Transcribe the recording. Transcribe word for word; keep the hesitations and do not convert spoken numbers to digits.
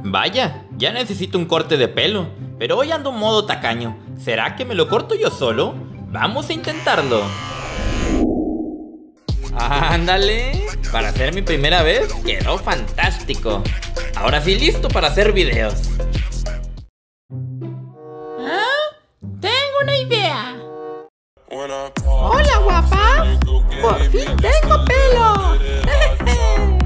Vaya, ya necesito un corte de pelo, pero hoy ando en modo tacaño. ¿Será que me lo corto yo solo? Vamos a intentarlo. ¡Ándale! Para hacer mi primera vez, quedó fantástico. Ahora sí, listo para hacer videos. ¿Ah? Tengo una idea. Hola, guapa. Por fin tengo pelo.